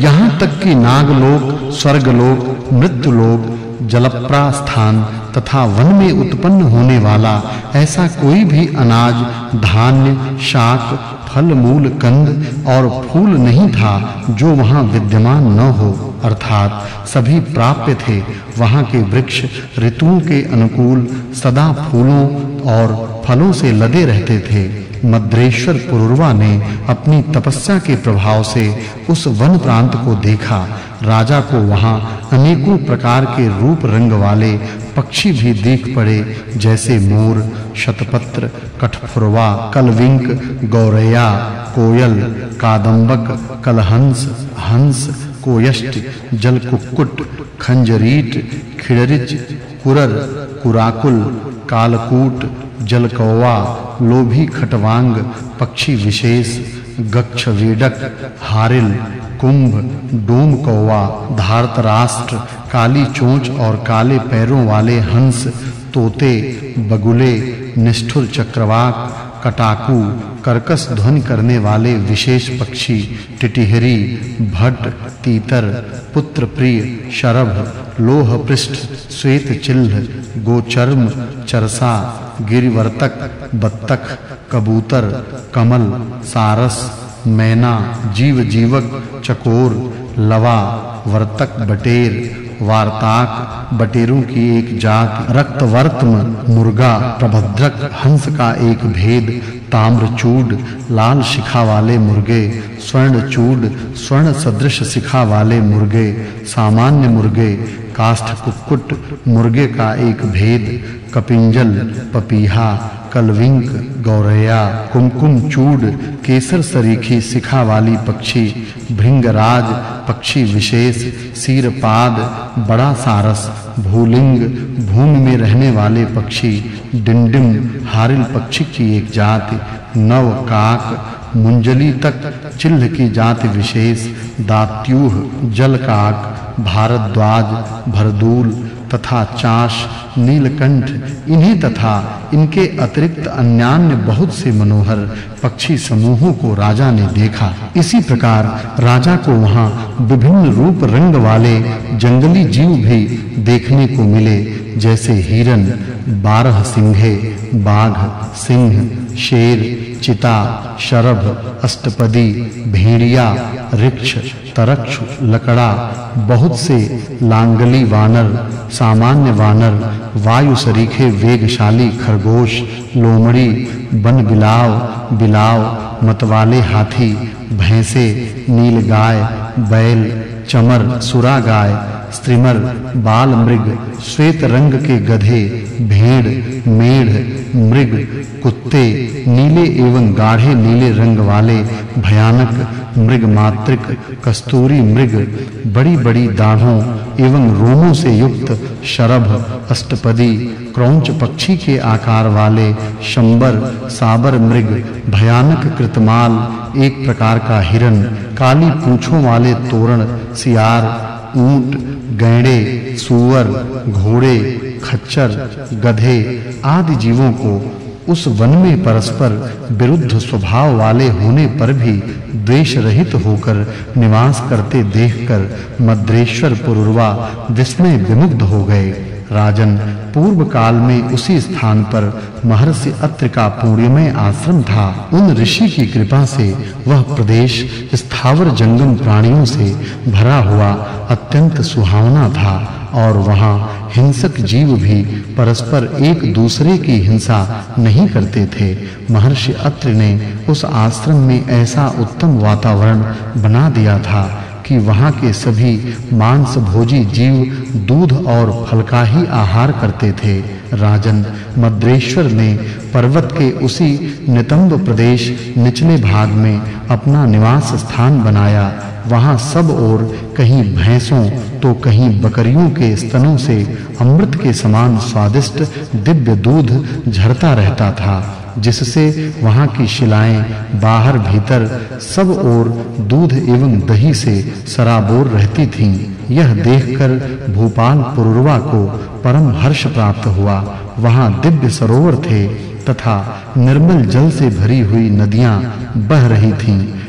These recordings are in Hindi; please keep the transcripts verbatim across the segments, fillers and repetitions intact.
यहाँ तक कि नागलोक, स्वर्गलोक, मृत्युलोक, जलप्रास्थान तथा वन में उत्पन्न होने वाला ऐसा कोई भी अनाज, धान्य, शाक, फल, मूल, कंद और फूल नहीं था जो वहां विद्यमान न हो, अर्थात सभी प्राप्य थे। वहां के वृक्ष ऋतुओं के अनुकूल सदा फूलों और फलों से लदे रहते थे। मद्रेश्वर पुरुरवा ने अपनी तपस्या के प्रभाव से उस वन प्रांत को देखा। राजा को वहां अनेकों प्रकार के रूप रंग वाले पक्षी भी दिख पड़े, जैसे मोर, शतपत्र, कठफुरवा, कलविंक, गौरैया, कोयल, कादंबक, कलहंस, हंस, कोयष्ट, जलकुक्कुट, खंजरीट, खिड़रिच, कुरर, कुराकुल, कालकूट, जलकौवा, लोभी खटवांग, पक्षी विशेष, गक्षवेडक, हारिल, कुंभ, डोम कौवा, धारतराष्ट्र, काली चोंच और काले पैरों वाले हंस, तोते, बगुले, निष्ठुर चक्रवाक, कटाकू, कर्कश ध्वनि करने वाले विशेष पक्षी, टिटिहरी, भट, तीतर, पुत्रप्रिय, शरभ, लोह पृष्ठ, श्वेत चिल्ह, गोचर्म, चरसा, गिरिवर्तक, बत्तख, कबूतर, कमल, सारस, मैना, जीव जीवक, चकोर, लवा, वर्तक, बटेर, वार्ताक, बटेरों की एक जात, रक्तवर्त्म, मुर्गा, प्रभद्रक, हंस का एक भेद, ताम्रचूड, लाल शिखा वाले मुर्गे, स्वर्णचूड, स्वर्ण सदृश शिखा वाले मुर्गे, सामान्य मुर्गे, काष्ठ कुक्कुट, मुर्गे का एक भेद, कपिंजल, पपीहा, कलविंक, गौरैया, कुमकुम चूड, केसर सरीखी शिखा वाली पक्षी, भृंगराज, पक्षी विशेष, सीरपाद, बड़ा सारस, भूलिंग, भूमि में रहने वाले पक्षी, डिंडिम, हारिल पक्षी की एक जाति, नव काक, मुंजली तक, चिल्ह की जाति विशेष, दात्यूह, जलकाक, भारद्वाज, भरदूल तथा चाश, नीलकंठ, इन्हीं तथा इनके अतिरिक्त अन्यान्य बहुत से मनोहर पक्षी समूहों को राजा ने देखा। इसी प्रकार राजा को वहां विभिन्न रूप रंग वाले जंगली जीव भी देखने को मिले, जैसे हिरन, बारह सिंघे, बाघ, सिंह, शेर, चिता, शरभ, अष्टपदी, भेड़िया, ऋक्ष, तरक्ष, लकड़ा, बहुत से लांगली वानर, सामान्य वानर, वायु सरीखे वेगशाली खरगोश, लोमड़ी, वन बिलाव, बिलाव, मतवाले हाथी, भैंसे, नीलगाय, बैल, चमर, सुरा गाय, स्त्रीमर, बाल मृग, श्वेत रंग के गधे, भेड़, मेढ़, मृग, कुत्ते, नीले एवं गाढ़े नीले रंग वाले भयानक मृग मात्रिक, कस्तूरी मृग, बड़ी-बड़ी दाढ़ों एवं रोमों से युक्त शरभ, अष्टपदी, क्रौंच पक्षी के आकार वाले शंबर, साबर मृग, भयानक कृतमाल, एक प्रकार का हिरन, काली पूंछों वाले तोरण, सियार, ऊंट, गैंडे, सूअर, घोड़े, खच्चर, गधे आदि जीवों को उस वन में परस्पर विरुद्ध स्वभाव वाले होने पर भी द्वेष रहित होकर निवास करते देखकर मद्रेश्वर पुरुरवा विस्मय विमुग्ध हो गए। राजन, पूर्व काल में उसी स्थान पर महर्षि अत्रि का पुण्यमय आश्रम था। उन ऋषि की कृपा से वह प्रदेश स्थावर जंगम प्राणियों से भरा हुआ अत्यंत सुहावना था और वहां हिंसक जीव भी परस्पर एक दूसरे की हिंसा नहीं करते थे। महर्षि अत्रि ने उस आश्रम में ऐसा उत्तम वातावरण बना दिया था कि वहां के सभी मांस भोजी जीव दूध और फल का ही आहार करते थे। राजन, मद्रेश्वर ने पर्वत के उसी नितंब प्रदेश निचले भाग में अपना निवास स्थान बनाया। वहां सब ओर कहीं भैंसों तो कहीं बकरियों के स्तनों से अमृत के समान स्वादिष्ट दिव्य दूध झरता रहता था, जिससे वहां की शिलाएं बाहर भीतर सब ओर दूध एवं दही से सराबोर रहती थीं। यह देखकर भूपाल पुरुरवा को परम हर्ष प्राप्त हुआ। वहां दिव्य सरोवर थे तथा निर्मल जल से भरी हुई नदियां बह रही थीं।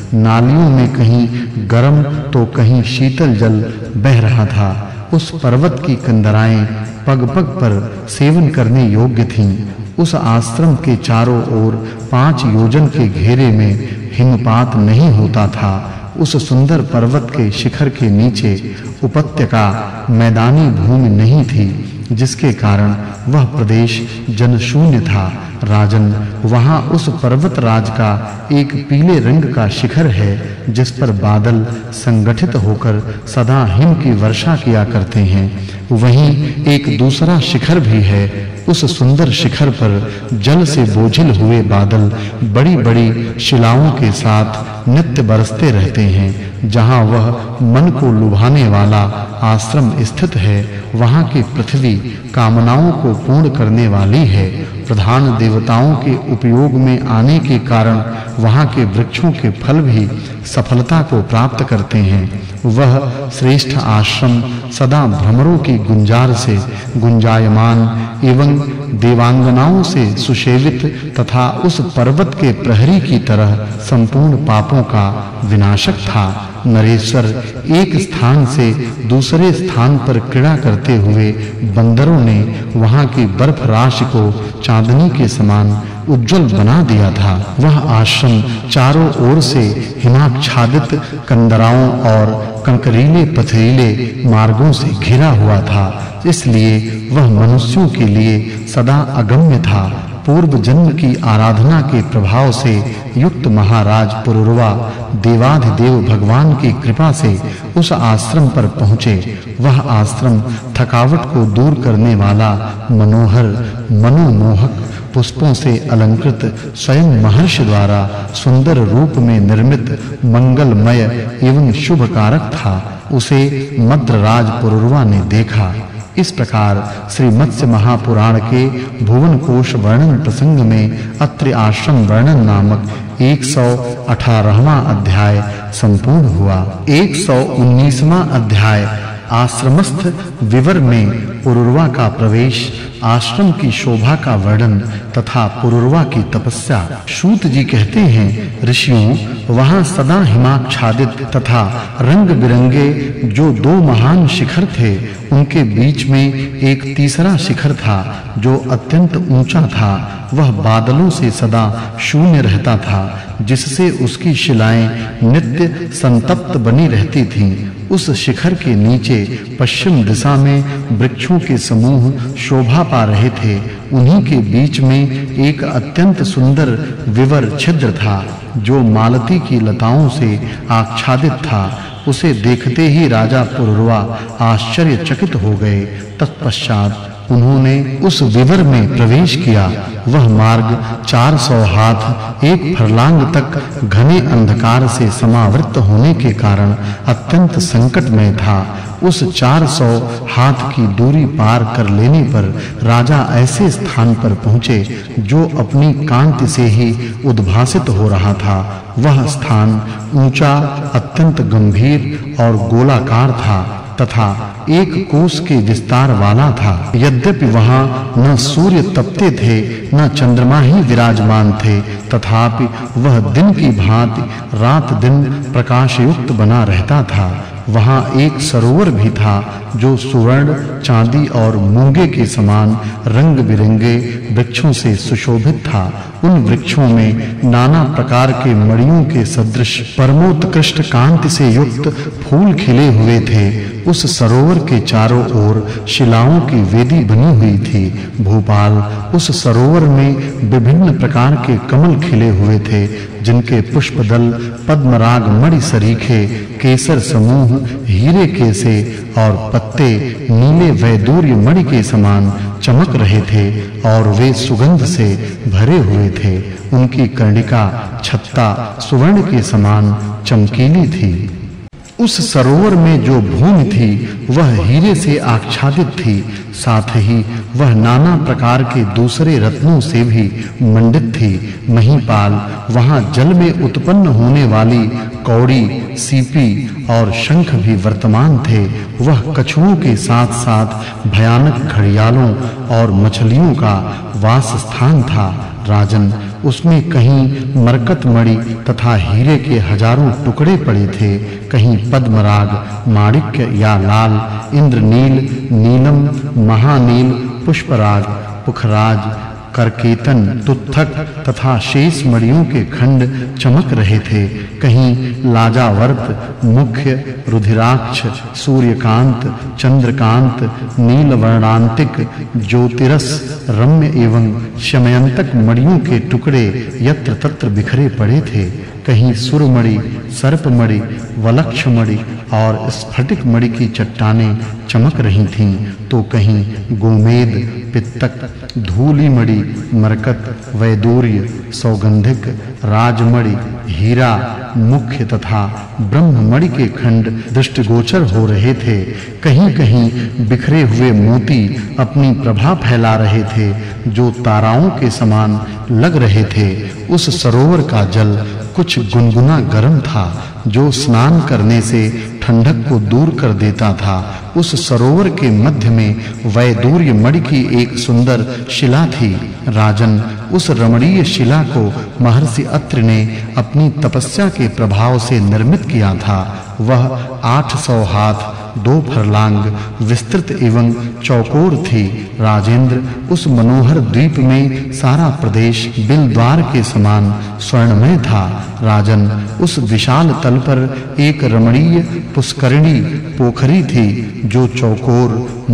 नालियों में कहीं गर्म तो कहीं शीतल जल बह रहा था। उस पर्वत की कंदराएं पग-पग पर सेवन करने योग्य थीं। उस आश्रम के चारों ओर पांच योजन के घेरे में हिमपात नहीं होता था। उस सुंदर पर्वत के शिखर के नीचे उपत्यका मैदानी भूमि नहीं थी, जिसके कारण वह प्रदेश जनशून्य था। राजन, वहां उस पर्वत राज का एक पीले रंग का शिखर है, जिस पर बादल संगठित होकर सदा हिम की वर्षा किया करते हैं। वहीं एक दूसरा शिखर भी है। उस सुंदर शिखर पर जल से बोझिल हुए बादल बड़ी-बड़ी शिलाओं के साथ नित्य बरसते रहते हैं। जहां वह मन को लुभाने वाला आश्रम स्थित है, वहां की पृथ्वी कामनाओं को पूर्ण करने वाली है। प्रधान देवताओं के उपयोग में आने के कारण वहां के वृक्षों के फल भी सफलता को प्राप्त करते हैं। वह श्रेष्ठ आश्रम सदा भ्रमरों की गुंजार से गुंजायमान एवं देवांगनाओं से सुशोभित तथा उस पर्वत के प्रहरी की तरह संपूर्ण पापों का विनाशक था। नरेश्वर एक स्थान से दूसरे स्थान पर क्रीड़ा करते हुए बंदरों ने वहां की बर्फ राशि को चांदनी के समान उज्जवल बना दिया था। वह आश्रम चारों ओर से हिमाच्छादित कंदराओं और कंकरीले पथरीले मार्गों से घिरा हुआ था, इसलिए वह मनुष्यों के लिए सदा अगम्य था। पूर्व जन्म की आराधना के प्रभाव से युक्त महाराज पुरुरवा देवाधिदेव भगवान की कृपा से उस आश्रम पर पहुँचे। वह आश्रम थकावट को दूर करने वाला मनोहर मनोमोहक पुष्पों से अलंकृत स्वयं महर्षि द्वारा सुंदर रूप में निर्मित मंगलमय एवं शुभकारक था। उसे मद्रराज पुरुरवा ने देखा। इस प्रकार श्री मत्स्य महापुराण के भुवन कोश वर्णन प्रसंग में अत्रि आश्रम वर्णन नामक एक सौ अठारहवां अध्याय संपूर्ण हुआ। एक सौ उन्नीसवां अध्याय आश्रमस्थ विवर में पुरुरवा का प्रवेश, आश्रम की शोभा का वर्णन तथा पुरुरवा की तपस्या। सूत जी कहते हैं, ऋषियों, वहां सदा हिमाच्छादित तथा रंग-बिरंगे जो दो महान शिखर थे, उनके बीच में एक तीसरा शिखर था जो अत्यंत ऊंचा था। वह बादलों से सदा शून्य रहता था, जिससे उसकी शिलाएं नित्य संतप्त बनी रहती थीं। उस शिखर के नीचे पश्चिम दिशा में वृक्षों के समूह शोभा पा रहे थे। उन्हीं के बीच में एक अत्यंत सुंदर विवर छिद्र था, जो मालती की लताओं से आच्छादित था। उसे देखते ही राजा पुरुरवा आश्चर्यचकित हो गए। तत्पश्चात उन्होंने उस विवर में प्रवेश किया। वह मार्ग चार सौ हाथ एक फरलांग तक घने अंधकार से समावृत होने के कारण अत्यंत संकटमय था। उस चार सौ हाथ की दूरी पार कर लेने पर राजा ऐसे स्थान पर पहुँचे जो अपनी कांति से ही उद्भासित हो रहा था। वह स्थान ऊंचा, अत्यंत गंभीर और गोलाकार था तथा एक कोस के विस्तार वाला था। यद्यपि वहां न सूर्य तपते थे न चंद्रमा ही विराजमान थे, तथापि वह दिन की भांति रात दिन प्रकाशयुक्त बना रहता था। वहां एक सरोवर भी था जो सुवर्ण, चांदी और मूंगे के समान रंग-बिरंगे वृक्षों से सुशोभित था। उन वृक्षों में नाना प्रकार के मणियों के सदृश परमोत्कृष्ट कांति से युक्त फूल खिले हुए थे। उस सरोवर के चारों ओर शिलाओं की वेदी बनी हुई थी। भूपाल, उस सरोवर में विभिन्न प्रकार के कमल खिले हुए थे, जिनके पुष्पदल पद्मराग मणि सरीखे, केसर समूह हीरे के से और पत्ते नीले वैदूर्य मणि के समान चमक रहे थे और वे सुगंध से भरे हुए थे। उनकी कर्णिका छत्ता सुवर्ण के समान चमकीली थी। उस सरोवर में जो भूमि थी वह हीरे से आच्छादित थी, साथ ही वह नाना प्रकार के दूसरे रत्नों से भी मंडित थी। महीपाल, वहां जल में उत्पन्न होने वाली कौड़ी, सीपी और शंख भी वर्तमान थे। वह कछुओं के साथ-साथ भयानक घड़ियालों और मछलियों का वास स्थान था। राजन, उसमें कहीं मरकत मणि तथा हीरे के हजारों टुकड़े पड़े थे, कहीं पद्मराग, माणिक्य या लाल, इंद्रनील, नीलम, महानील, पुष्पराग, पुखराज, करकेतन, तुत्थक तथा शेष मणियों के खंड चमक रहे थे। कहीं लाजावर्त, मुख्य, रुधिराक्ष, सूर्यकांत, चंद्रकांत, नीलवर्णांतिक, ज्योतिरस, रम्य एवं शमयंतक मणियों के टुकड़े यत्र तत्र बिखरे पड़े थे। कहीं सुरमणि, सर्पमणि, वलक्षमणि और स्फटिक मणि की चट्टानें चमक रही थीं, तो कहीं गोमेद, पित्तक, धूलिमणि, मरकत, वैदूर्य, सौगंधिक, राजमणि, हीरा, मुख्य तथा ब्रह्ममणि के खंड दृष्टिगोचर हो रहे थे। कहीं-कहीं बिखरे हुए मोती अपनी प्रभा फैला रहे थे, जो ताराओं के समान लग रहे थे। उस सरोवर का जल कुछ गुनगुना गर्म था, जो स्नान करने से ठंडक को दूर कर देता था। उस सरोवर के मध्य में वैदूर्य मणि की एक सुंदर शिला थी। राजन, उस रमणीय शिला को महर्षि अत्रि ने अपनी तपस्या के प्रभाव से निर्मित किया था। वह आठ सौ हाथ, दो फरलांग विस्तृत एवं चौकोर थी। राजेंद्र, उस मनोहर द्वीप में सारा प्रदेश बिलद्वार के समान स्वर्णमय था। राजन, उस विशाल तल पर एक रमणीय पुष्करिणी पोखरी थी, जो चौकोर,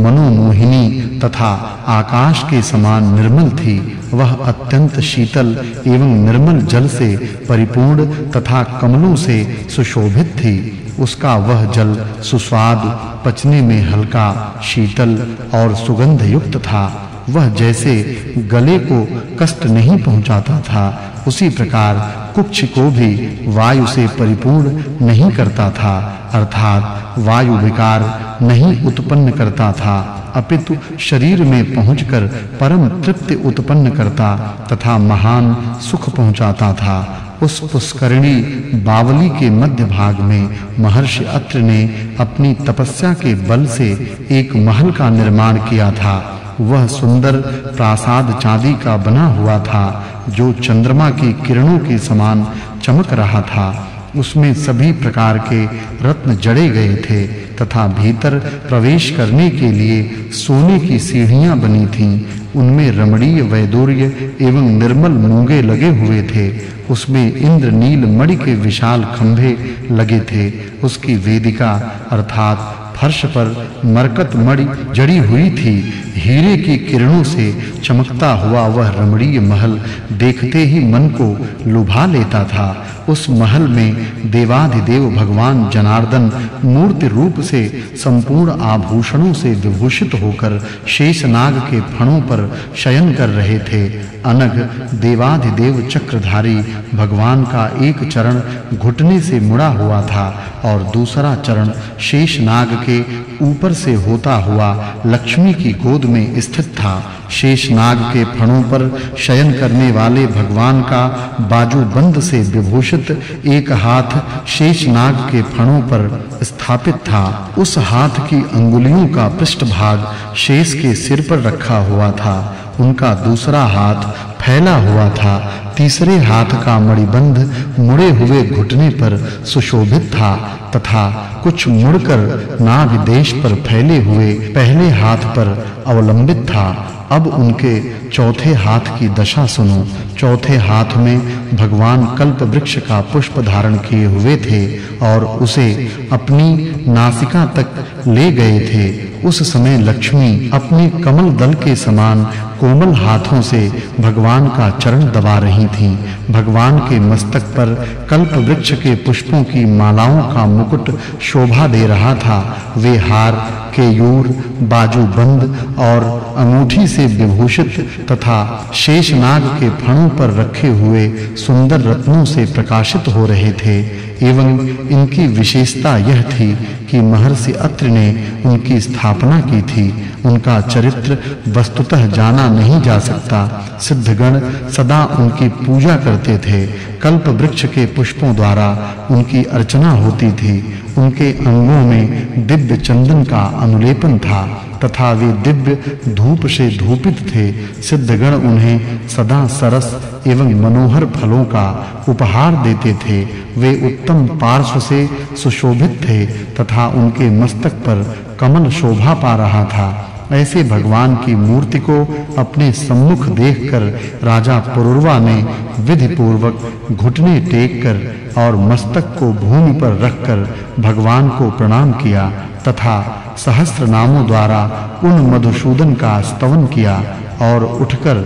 मनोमोहिनी तथा आकाश के समान निर्मल थी। वह अत्यंत शीतल एवं निर्मल जल से परिपूर्ण तथा कमलों से सुशोभित थी। उसका वह जल सुस्वाद, पचने में हल्का, शीतल और सुगंध युक्त था। वह जैसे गले को कष्ट नहीं पहुंचाता था, उसी प्रकार कुक्ष को भी वायु से परिपूर्ण नहीं करता था, अर्थात वायु विकार नहीं उत्पन्न करता था, अपितु शरीर में पहुंचकर परम तृप्ति उत्पन्न करता तथा महान सुख पहुंचाता था। उस पुष्करिणी बावली के मध्य भाग में महर्षि अत्रि ने अपनी तपस्या के बल से एक महल का निर्माण किया था। वह सुंदर प्रासाद चांदी का बना हुआ था, जो चंद्रमा की किरणों के समान चमक रहा था। उसमें सभी प्रकार के रत्न जड़े गए थे तथा भीतर प्रवेश करने के लिए सोने की सीढ़ियां बनी थीं। उनमें रमणीय वैदूर्य एवं निर्मल मूंगे लगे हुए थे। उसमें इंद्रनील मणि के विशाल खंभे लगे थे। उसकी वेदिका अर्थात फर्श पर मरकत मणि जड़ी हुई थी। हीरे की किरणों से चमकता हुआ वह रमणीय महल देखते ही मन को लुभा लेता था। उस महल में देवाधिदेव भगवान जनार्दन मूर्ति रूप से संपूर्ण आभूषणों से विभूषित होकर शेषनाग के फणों पर शयन कर रहे थे। अनघ देवाधिदेव चक्रधारी भगवान का एक चरण घुटने से मुड़ा हुआ था और दूसरा चरण शेषनाग के ऊपर से होता हुआ लक्ष्मी की गोद में स्थित था। शेषनाग के फणों पर शयन करने वाले भगवान का बाजूबंद से विभूषित एक हाथ शेषनाग के फणों पर स्थापित था। उस हाथ की अंगुलियों का पृष्ठभाग शेष के सिर पर रखा हुआ था। उनका दूसरा हाथ फैला हुआ था। तीसरे हाथ का मणिबंध मुड़े हुए घुटने पर सुशोभित था तथा कुछ मुड़कर नाभि देश पर फैले हुए पहले हाथ पर अवलंबित था। अब उनके चौथे हाथ की दशा सुनो। चौथे हाथ में भगवान कल्प वृक्ष का पुष्प धारण किए हुए थे और उसे अपनी नासिका तक ले गए थे। उस समय लक्ष्मी अपने कमल दल के समान कोमल हाथों से भगवान का चरण दबा रही थीं। भगवान के मस्तक पर कल्प वृक्ष के पुष्पों की मालाओं का मुकुट शोभा दे रहा था। वे हार, केयूर, बाजूबंद और अंगूठी से विभूषित तथा शेषनाग के फणों पर रखे हुए सुंदर रत्नों से प्रकाशित हो रहे थे एवं इनकी विशेषता यह थी कि महर्षि अत्रि ने उनकी स्थापना की थी। उनका चरित्र वस्तुतः जाना नहीं जा सकता। सिद्धगण सदा उनकी पूजा करते थे। कल्प वृक्ष के पुष्पों द्वारा उनकी अर्चना होती थी। उनके अंगों में दिव्य चंदन का अनुलेपन था तथा वे दिव्य धूप से धूपित थे। सिद्धगण उन्हें सदा सरस एवं मनोहर फलों का उपहार देते थे। वे उत्तम पार्श्व से सुशोभित थे तथा उनके मस्तक पर कमल शोभा पा रहा था। ऐसे भगवान की मूर्ति को अपने सम्मुख देखकर राजा पुरुरवा ने विधि पूर्वक घुटने टेककर और मस्तक को भूमि पर रखकर भगवान को प्रणाम किया तथा सहस्त्र नामों द्वारा उन मधुसूदन का स्तवन किया और उठकर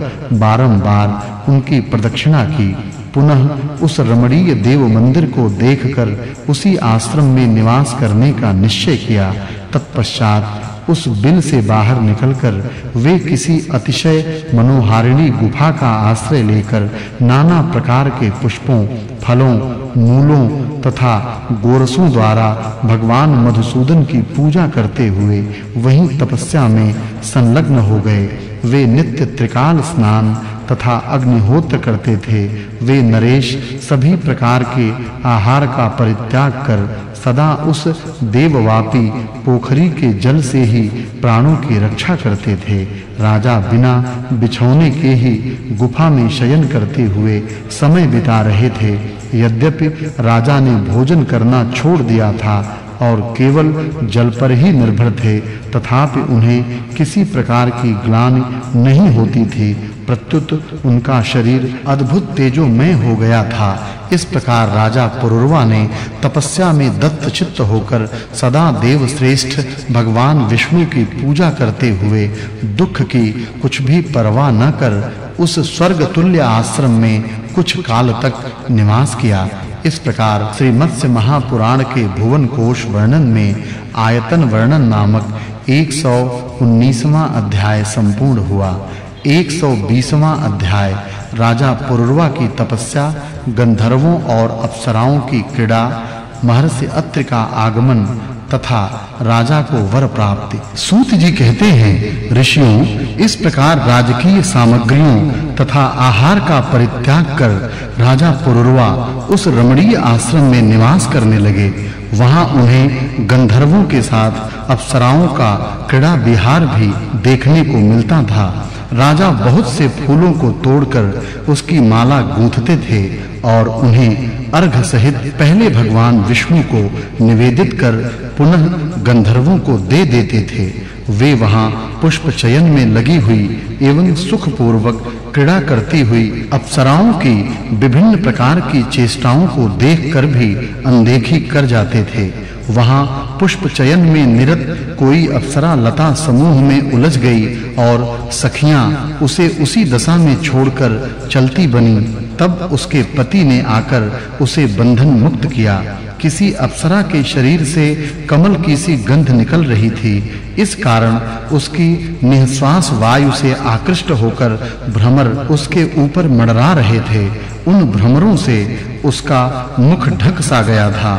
बारंबार उनकी प्रदक्षिणा की। पुनः उस रमणीय देव मंदिर को देखकर उसी आश्रम में निवास करने का निश्चय किया। तत्पश्चात उस बिल से बाहर निकलकर वे किसी अतिशय मनोहारिणी गुफा का आश्रय लेकर नाना प्रकार के पुष्पों, फलों, मूलों तथा गोरसों द्वारा भगवान मधुसूदन की पूजा करते हुए वहीं तपस्या में संलग्न हो गए। वे नित्य त्रिकाल स्नान तथा अग्निहोत्र करते थे। वे नरेश सभी प्रकार के आहार का परित्याग कर सदा उस देववापी पोखरी के जल से ही प्राणों की रक्षा करते थे। राजा बिना बिछौने के ही गुफा में शयन करते हुए समय बिता रहे थे। यद्यपि राजा ने भोजन करना छोड़ दिया था और केवल जल पर ही निर्भर थे, तथापि उन्हें किसी प्रकार की ग्लानि नहीं होती थी। प्रत्युत उनका शरीर अद्भुत तेजोमय हो गया था। इस प्रकार राजा पुरुरवा ने तपस्या में दत्तचित्त होकर सदा देव श्रेष्ठ भगवान विष्णु की पूजा करते हुए दुख की कुछ भी परवाह न कर उस स्वर्ग तुल्य आश्रम में कुछ काल तक निवास किया। इस प्रकार श्री मत्स्य महापुराण के भुवन कोश वर्णन में आयतन वर्णन नामक एक सौ उन्नीसवां अध्याय संपूर्ण हुआ। एक सौ बीसवां अध्याय राजा पुरुरवा की तपस्या, गंधर्वों और अप्सराओं की क्रीड़ा, महर्षि अत्रि का आगमन तथा राजा को वर प्राप्ति। सूत जी कहते हैं, ऋषियों, इस प्रकार राजकीय सामग्रियों तथा आहार का परित्याग कर राजा पुरुरवा उस रमणीय आश्रम में निवास करने लगे। वहां उन्हें गंधर्वों के साथ अप्सराओं का क्रीड़ा विहार भी देखने को मिलता था। राजा बहुत से फूलों को तोड़कर उसकी माला गूंथते थे और उन्हें अर्घ सहित पहले भगवान विष्णु को निवेदित कर पुनः गंधर्वों को दे देते थे। वे वहां पुष्प चयन में लगी हुई एवं सुख पूर्वक क्रीड़ा करती हुई अप्सराओं की विभिन्न प्रकार की चेष्टाओं को देखकर भी अनदेखी कर जाते थे। वहां पुष्प चयन में निरत कोई अप्सरा लता समूह में उलझ गई और सखियां उसे उसी दशा में छोड़कर चलती बनी। तब उसके पति ने आकर उसे बंधन मुक्त किया। किसी अप्सरा के शरीर से कमल की सी गंध निकल रही थी। इस कारण उसकी निःश्वास वायु से आकृष्ट होकर भ्रमर उसके ऊपर मंडरा रहे थे। उन भ्रमरों से उसका मुख ढक सा गया था।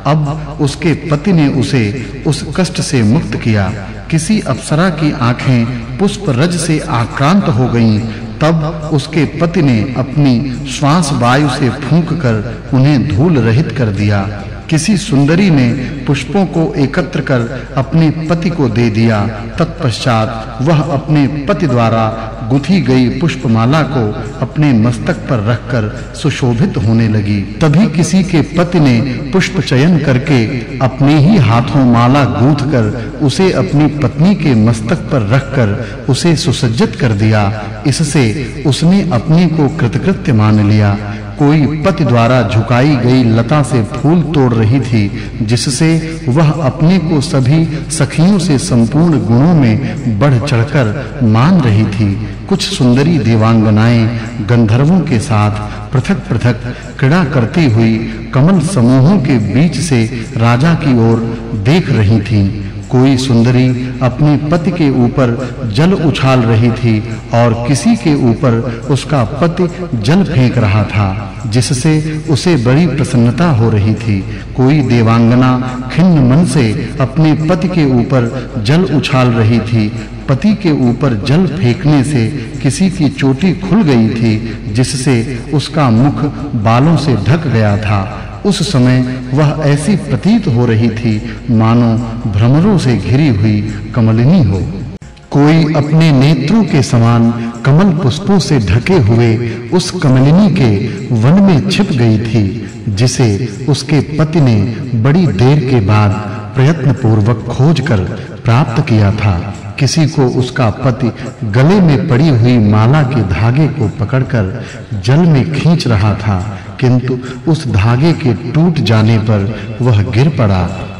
अब उसके पति ने उसे उस कष्ट से मुक्त किया। किसी अप्सरा की आंखें पुष्प रज से आक्रांत हो गईं। तब उसके पति ने अपनी श्वास वायु से फूंककर उन्हें धूल रहित कर दिया। किसी सुंदरी ने पुष्पों को एकत्र कर अपने पति को दे दिया। तत्पश्चात वह अपने पति द्वारा गुथी गई पुष्पमाला को अपने मस्तक पर रखकर सुशोभित होने लगी। तभी किसी के पति ने पुष्प चयन करके अपने ही हाथों माला गूंथकर उसे अपनी पत्नी के मस्तक पर रखकर उसे सुसज्जित कर दिया। इससे उसने अपने को कृतकृत्य मान लिया। कोई पति द्वारा झुकाई गई लता से फूल तोड़ रही थी, जिससे वह अपने को सभी सखियों से संपूर्ण गुणों में बढ़ चढ़कर मान रही थी। कुछ सुंदरी देवांगनाएं गंधर्वों के साथ पृथक-पृथक क्रीड़ा करती हुई कमल समूहों के बीच से राजा की ओर देख रही थीं। कोई सुंदरी अपने पति के ऊपर जल उछाल रही थी और किसी के ऊपर उसका पति जल फेंक रहा था, जिससे उसे बड़ी प्रसन्नता हो रही थी। कोई देवांगना खिन्न मन से अपने पति के ऊपर जल उछाल रही थी। पति के ऊपर जल फेंकने से किसी की चोटी खुल गई थी, जिससे उसका मुख बालों से ढक गया था। उस समय वह ऐसी प्रतीत हो रही थी मानो भ्रमरों से घिरी हुई कमलिनी हो। कोई अपने नेत्रों के समान कमल पुष्पों से ढके हुए उस कमलिनी के वन में छिप गई थी, जिसे उसके पति ने बड़ी देर के बाद प्रयत्न पूर्वक खोजकर प्राप्त किया था। किसी को उसका पति गले में पड़ी हुई माला के धागे को पकड़कर जल में खींच रहा था, किंतु उस धागे के टूट जाने पर वह गिर पड़ा।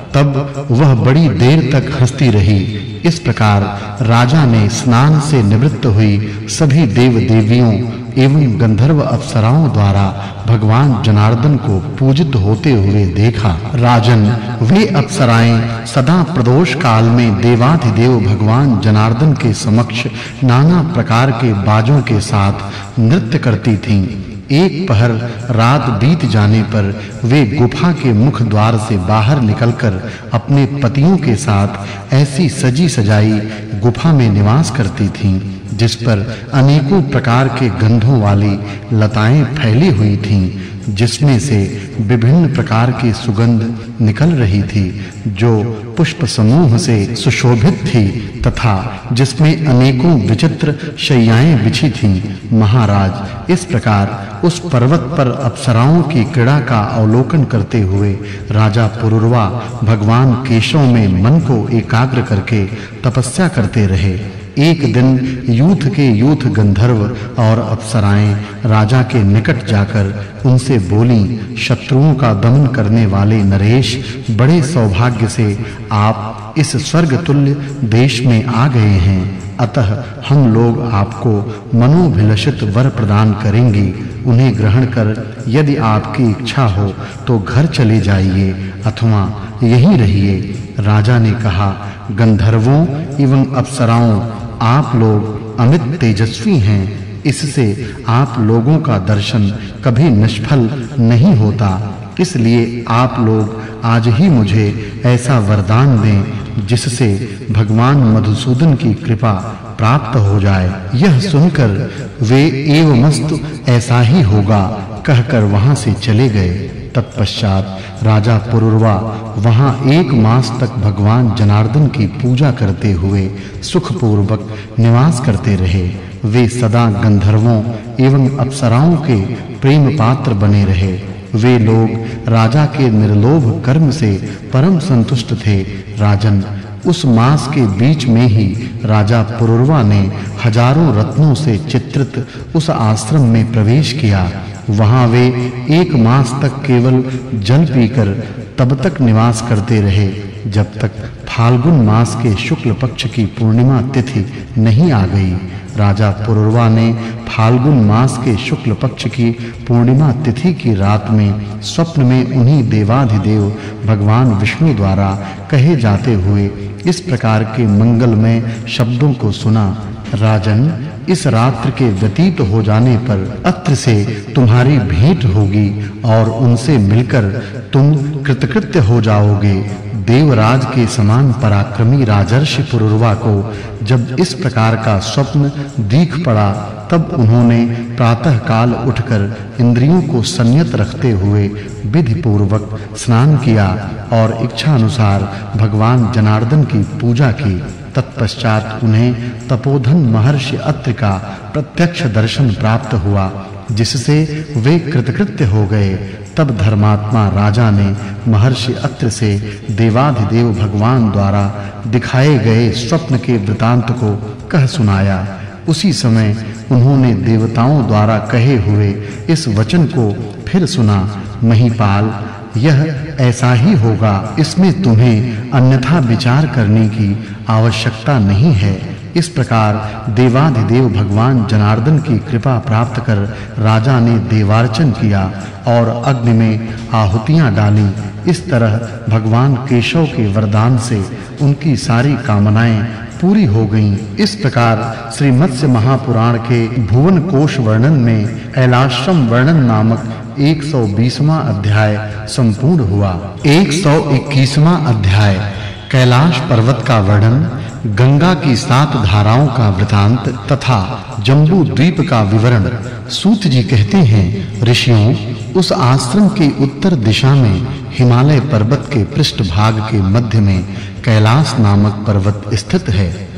तब वह बड़ी देर तक हंसती रही। इस प्रकार राजा ने स्नान से निवृत्त हुई सभी देव देवियों एवं गंधर्व अप्सराओं द्वारा भगवान जनार्दन को पूजित होते हुए देखा। राजन, वे अप्सराएं सदा प्रदोष काल में देवाधिदेव भगवान जनार्दन के समक्ष नाना प्रकार के बाजों के साथ नृत्य करती थीं। एक पहर रात बीत जाने पर वे गुफा के मुख द्वार से बाहर निकलकर अपने पतियों के साथ ऐसी सजी सजाई गुफा में निवास करती थीं, जिस पर अनेकों प्रकार के गंधों वाली लताएं फैली हुई थीं, जिसमें से विभिन्न प्रकार की सुगंध निकल रही थी, जो पुष्प समूह से सुशोभित थी तथा जिसमें अनेकों विचित्र शैयाएं बिछी थीं। महाराज, इस प्रकार उस पर्वत पर अप्सराओं की क्रीड़ा का अवलोकन करते हुए राजा पुरुरवा भगवान केशव में मन को एकाग्र करके तपस्या करते रहे। एक दिन यूथ के यूथ गंधर्व और अप्सराएं राजा के निकट जाकर उनसे बोली, शत्रुओं का दमन करने वाले नरेश, बड़े सौभाग्य से आप इस स्वर्ग तुल्य देश में आ गए हैं। अतः हम लोग आपको मनोभिलषित वर प्रदान करेंगे। उन्हें ग्रहण कर यदि आपकी इच्छा हो तो घर चले जाइए अथवा यहीं रहिए। राजा ने कहा, गंधर्वों एवं अप्सराओं, आप लोग अमित तेजस्वी हैं, इससे आप लोगों का दर्शन कभी निष्फल नहीं होता। इसलिए आप लोग आज ही मुझे ऐसा वरदान दें जिससे भगवान मधुसूदन की कृपा प्राप्त हो जाए। यह सुनकर वे एवमस्तु ऐसा ही होगा कहकर वहां से चले गए। तत्पश्चात राजा पुरुरवा वहां एक मास तक भगवान जनार्दन की पूजा करते हुए सुखपूर्वक निवास करते रहे। वे सदा गंधर्वों एवं अप्सराओं के प्रेम पात्र बने रहे। वे लोग राजा के निर्लोभ कर्म से परम संतुष्ट थे। राजन, उस मास के बीच में ही राजा पुरुरवा ने हजारों रत्नों से चित्रित उस आश्रम में प्रवेश किया। वहां वे एक मास तक केवल जल पीकर तब तक निवास करते रहे जब तक फाल्गुन मास के शुक्ल पक्ष की पूर्णिमा तिथि नहीं आ गई। राजा पुरुरवा ने फाल्गुन मास के शुक्ल पक्ष की पूर्णिमा तिथि की रात में स्वप्न में उन्हीं देवाधिदेव भगवान विष्णु द्वारा कहे जाते हुए इस प्रकार के मंगलमय शब्दों को सुना। राजन, इस रात्र के व्यतीत हो जाने पर अत्र से तुम्हारी भेंट होगी और उनसे मिलकर तुम कृतकृत्य हो जाओगे। देवराज के समान पराक्रमी राजर्षि पुरुरवा को जब इस प्रकार का स्वप्न दीख पड़ा, तब उन्होंने प्रातः काल उठकर इंद्रियों को संयत रखते हुए विधि पूर्वक स्नान किया और इच्छा अनुसार भगवान जनार्दन की पूजा की। तत्पश्चात उन्हें तपोधन महर्षि अत्रि का प्रत्यक्ष दर्शन प्राप्त हुआ, जिससे वे कृतकृत्य हो गए। तब धर्मात्मा राजा ने महर्षि अत्रि से देवाधिदेव भगवान द्वारा दिखाए गए स्वप्न के वृतांत को कह सुनाया। उसी समय उन्होंने देवताओं द्वारा कहे हुए इस वचन को फिर सुना, महीपाल, यह ऐसा ही होगा, इसमें तुम्हें अन्यथा विचार करने की आवश्यकता नहीं है। इस प्रकार देवाधिदेव भगवान जनार्दन की कृपा प्राप्त कर राजा ने देवार्चन किया और अग्नि में आहुतियां डाली। इस तरह भगवान केशव के वरदान से उनकी सारी कामनाएं पूरी हो गईं। इस प्रकार श्री मत्स्य महापुराण के भुवन कोश वर्णन में कैलाश्रम वर्णन नामक एक सौ बीसवां अध्याय संपूर्ण हुआ। एक सौ इक्कीसवां अध्याय कैलाश पर्वत का वर्णन, गंगा की सात धाराओं का वृतांत तथा जम्बू द्वीप का विवरण। सूत जी कहते हैं, ऋषियों, उस आश्रम के उत्तर दिशा में हिमालय पर्वत के पृष्ठ भाग के मध्य में कैलाश नामक पर्वत स्थित है।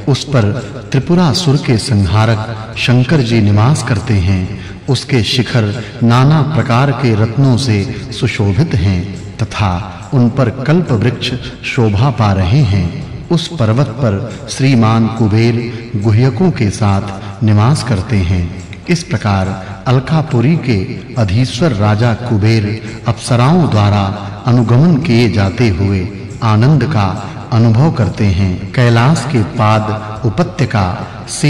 उस पर त्रिपुरासुर के संहारक शंकर जी निवास करते हैं। उसके शिखर नाना प्रकार के रत्नों से सुशोभित हैं तथा उन पर कल्प वृक्ष शोभा पा रहे हैं। उस पर्वत पर श्रीमान कुबेर गुह्यकों के साथ निवास करते हैं। इस प्रकार अलकापुरी के अधीश्वर राजा कुबेर अप्सराओं द्वारा अनुगमन किए जाते हुए आनंद का अनुभव करते हैं। कैलाश के पाद उपत्यका से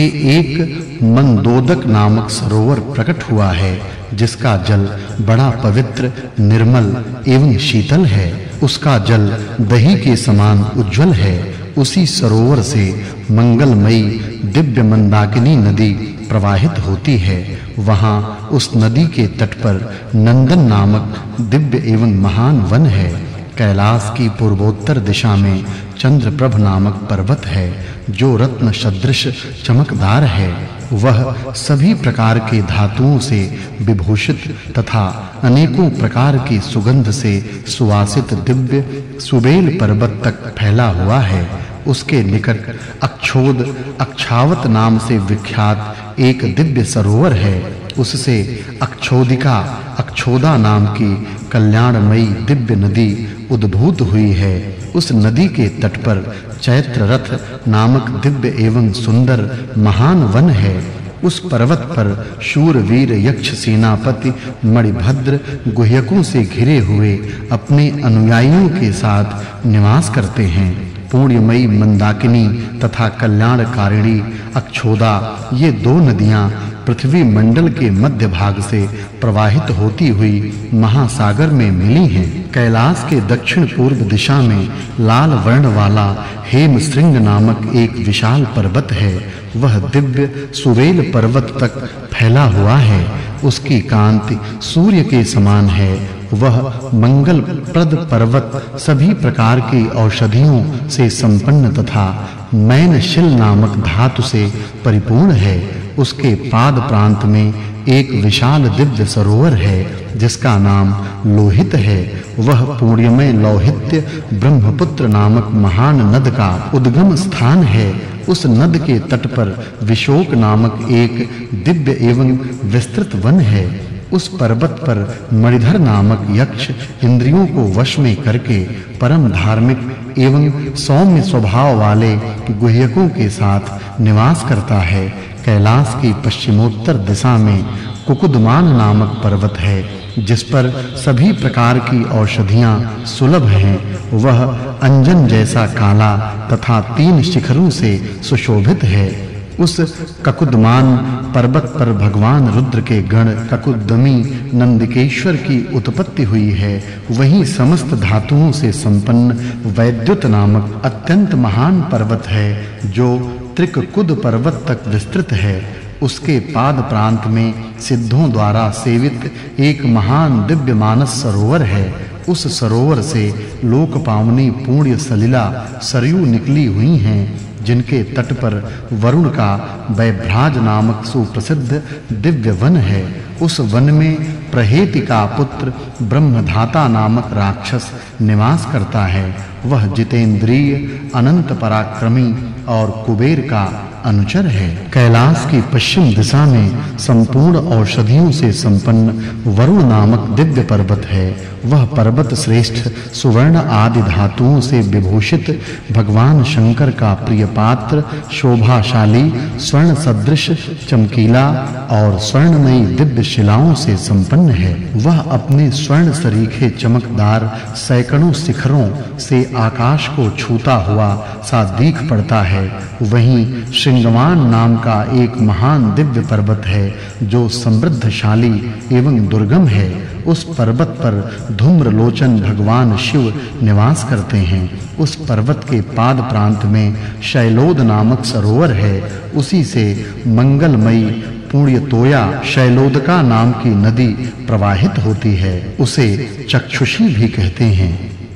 एक मंदोदक नामक सरोवर प्रकट हुआ है, जिसका जल बड़ा पवित्र, निर्मल एवं शीतल है। उसका जल दही के समान उज्जवल है। उसी सरोवर से मंगलमयी दिव्य मंदाकिनी नदी प्रवाहित होती है। वहां उस नदी के तट पर नंदन नामक दिव्य एवं महान वन है। कैलाश की पूर्वोत्तर दिशा में चंद्रप्रभ नामक पर्वत है, जो रत्न सदृश चमकदार है। वह सभी प्रकार के धातुओं से विभूषित तथा अनेकों प्रकार की सुगंध से सुवासित दिव्य सुबेल पर्वत तक फैला हुआ है। उसके निकट अक्षोद अक्षावत नाम से विख्यात एक दिव्य सरोवर है। उससे अक्षोदिका अक्षोदा नाम की कल्याणमयी दिव्य नदी उद्भूत हुई है। उस नदी के तट पर चैत्र रथ नामक दिव्य एवं सुंदर महान वन है। उस पर्वत पर शूरवीर यक्ष सेनापति मणिभद्र गुह्यकों से घिरे हुए अपने अनुयायियों के साथ निवास करते हैं। पुण्यमयी मंदाकिनी तथा कल्याणकारिणी अक्षोदा, ये दो नदियां पृथ्वी मंडल के मध्य भाग से प्रवाहित होती हुई महासागर में मिली हैं। कैलाश के दक्षिण पूर्व दिशा में लाल वर्ण वाला हेमशृंग नामक एक विशाल पर्वत है। वह दिव्य सुवेल पर्वत तक फैला हुआ है। उसकी कांति सूर्य के समान है। वह मंगल प्रद पर्वत सभी प्रकार की औषधियों से संपन्न तथा मैनशिल नामक धातु से परिपूर्ण है। उसके पाद प्रांत में एक विशाल दिव्य सरोवर है, जिसका नाम लोहित है। वह पुण्यमय लौहित्य ब्रह्मपुत्र नामक महान नद का उद्गम स्थान है। उस नद के तट पर विशोक नामक एक दिव्य एवं विस्तृत वन है। उस पर्वत पर मणिधर नामक यक्ष इंद्रियों को वश में करके परम धार्मिक एवं सौम्य स्वभाव वाले गुह्यकों के साथ निवास करता है। कैलाश की पश्चिमोत्तर दिशा में कुकुदमान नामक पर्वत है, जिस पर सभी प्रकार की औषधियां सुलभ हैं। वह अंजन जैसा काला तथा तीन शिखरों से सुशोभित है। उस ककुदमान पर्वत पर भगवान रुद्र के गण ककुदमी नंदिकेश्वर की उत्पत्ति हुई है। वही समस्त धातुओं से संपन्न वैद्युत नामक अत्यंत महान पर्वत है, जो त्रिककुद पर्वत तक विस्तृत है। उसके पाद प्रांत में सिद्धों द्वारा सेवित एक महान दिव्य मानस सरोवर है। उस सरोवर से लोक पावनी पुण्य सलिला सरयू निकली हुई हैं, जिनके तट पर वरुण का वैभ्राज नामक सुप्रसिद्ध दिव्य वन है। उस वन में प्रहेति का पुत्र ब्रह्मधाता नामक राक्षस निवास करता है। वह जितेंद्रिय, अनंत पराक्रमी और कुबेर का अनुचर है। कैलाश की पश्चिम दिशा में संपूर्ण औषधियों से संपन्न वरुण नामक दिव्य पर्वत है। वह पर्वत श्रेष्ठ सुवर्ण आदि धातुओं से विभूषित भगवान शंकर का प्रिय पात्र, शोभाशाली, स्वर्ण सदृश, चमकीला और स्वर्णमयी दिव्य शिलाओं से संपन्न है। वह अपने स्वर्ण सरीखे चमकदार सैकड़ों शिखरों से आकाश को छूता हुआ सा दीख पड़ता है। वहीं श्रृंगवान नाम का एक महान दिव्य पर्वत है, जो समृद्धशाली एवं दुर्गम है। उस पर्वत पर धूम्रलोचन भगवान शिव निवास करते हैं। उस पर्वत के पाद प्रांत में शैलोद नामक सरोवर है। उसी से मंगलमयी पुण्यतोया शैलोदका नाम की नदी प्रवाहित होती है। उसे चक्षुषी भी कहते हैं।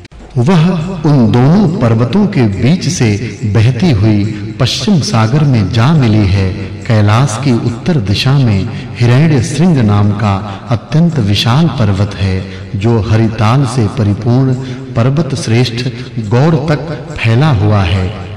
वह उन दोनों पर्वतों के बीच से बहती हुई पश्चिम सागर में जा मिली है। कैलाश की उत्तर दिशा में हिरण्य श्रृंग नाम का अत्यंत विशाल पर्वत है, जो हरिताल से परिपूर्ण पर्वत श्रेष्ठ गौर तक फैला हुआ है।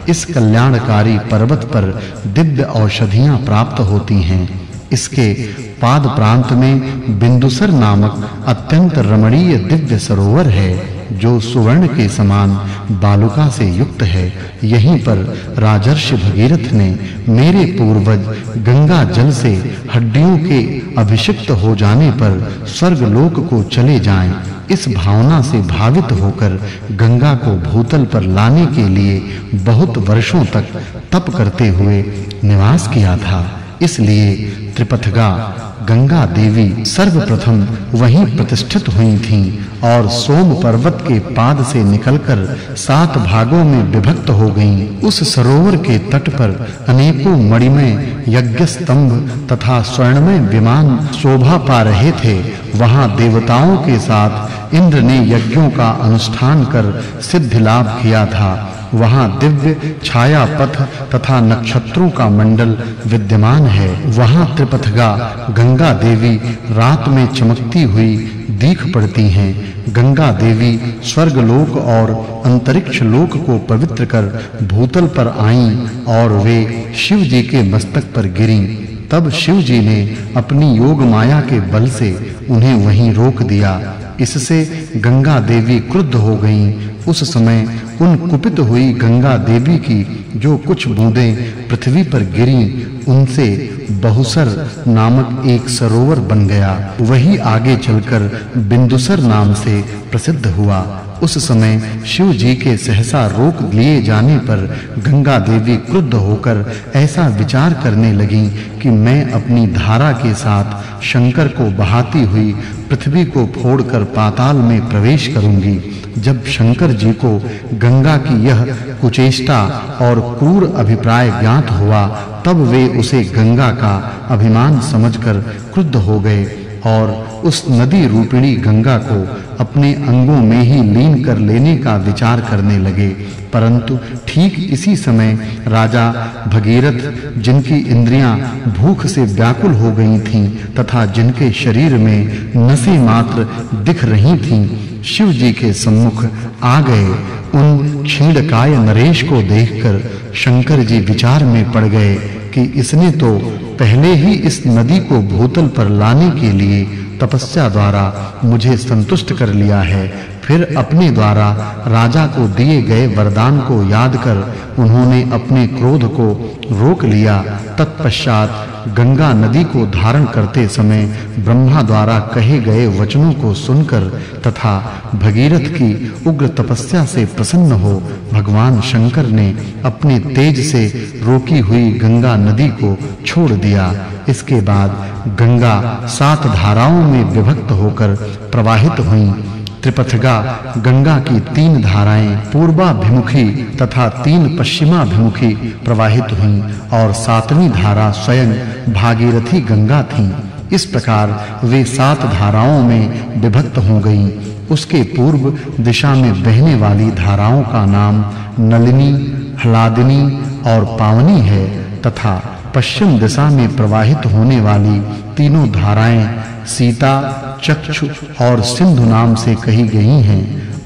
इस कल्याणकारी पर्वत पर दिव्य औषधियां प्राप्त होती हैं। इसके पाद प्रांत में बिंदुसर नामक अत्यंत रमणीय दिव्य सरोवर है, जो सुवर्ण के समान बालुका से युक्त है। यहीं पर राजर्षि भगीरथ ने मेरे पूर्वज गंगा जल से हड्डियों के अभिषिक्त हो जाने पर स्वर्गलोक को चले जाएं, इस भावना से भावित होकर गंगा को भूतल पर लाने के लिए बहुत वर्षों तक तप करते हुए निवास किया था। इसलिए त्रिपथगा गंगा देवी सर्वप्रथम वहीं प्रतिष्ठित हुई थीं और सोम पर्वत के पाद से निकलकर सात भागों में विभक्त हो गईं। उस सरोवर के तट पर अनेकों मणिमय यज्ञ स्तंभ तथा स्वर्णमय विमान शोभा पा रहे थे। वहां देवताओं के साथ इंद्र ने यज्ञों का अनुष्ठान कर सिद्धि लाभ किया था। वहां दिव्य छाया पथ तथा नक्षत्रों का मंडल विद्यमान है। वहां त्रिपथगा गंगा देवी रात में चमकती हुई दीख पड़ती हैं। गंगा देवी स्वर्गलोक और अंतरिक्ष लोक को पवित्र कर भूतल पर आईं और वे शिव जी के मस्तक पर गिरीं। तब शिव जी ने अपनी योग माया के बल से उन्हें वहीं रोक दिया। इससे गंगा देवी क्रुद्ध हो गईं। उस समय उन कुपित हुई गंगा देवी की जो कुछ बूंदें पृथ्वी पर गिरीं, उनसे बहुसर नामक एक सरोवर बन गया। वही आगे चलकर बिंदुसर नाम से प्रसिद्ध हुआ। उस समय शिव जी के सहसा रोक लिए जाने पर गंगा देवी क्रुद्ध होकर ऐसा विचार करने लगीं कि मैं अपनी धारा के साथ शंकर को बहाती हुई पृथ्वी को फोड़कर पाताल में प्रवेश करूंगी। जब शंकर जी को गंगा की यह कुचेष्टा और क्रूर अभिप्राय ज्ञात हुआ, तब वे उसे गंगा का अभिमान समझकर क्रुद्ध हो गए और उस नदी रूपिणी गंगा को अपने अंगों में ही लीन कर लेने का विचार करने लगे। परंतु ठीक इसी समय राजा भगीरथ, जिनकी इंद्रियां भूख से व्याकुल हो गई थीं तथा जिनके शरीर में नसें मात्र दिख रही थीं, शिव जी के सम्मुख आ गए। उन क्षीणकाय नरेश को देखकर शंकर जी विचार में पड़ गए कि इसने तो पहले ही इस नदी को भूतल पर लाने के लिए तपस्या द्वारा मुझे संतुष्ट कर लिया है। फिर अपने द्वारा राजा को दिए गए वरदान को याद कर उन्होंने अपने क्रोध को रोक लिया। तत्पश्चात गंगा नदी को धारण करते समय ब्रह्मा द्वारा कहे गए वचनों को सुनकर तथा भगीरथ की उग्र तपस्या से प्रसन्न हो भगवान शंकर ने अपने तेज से रोकी हुई गंगा नदी को छोड़ दिया। इसके बाद गंगा सात धाराओं में विभक्त होकर प्रवाहित हुईं। त्रिपथगा गंगा की तीन धाराएं पूर्वाभिमुखी तथा तीन पश्चिमाभिमुखी प्रवाहित हुईं और सातवीं धारा स्वयं भागीरथी गंगा थी। इस प्रकार वे सात धाराओं में विभक्त हो गईं। उसके पूर्व दिशा में बहने वाली धाराओं का नाम नलिनी, ह्लादिनी और पावनी है तथा पश्चिम दिशा में प्रवाहित होने वाली तीनों धाराएं सीता, चक्षु और सिंधु नाम से कही गई हैं।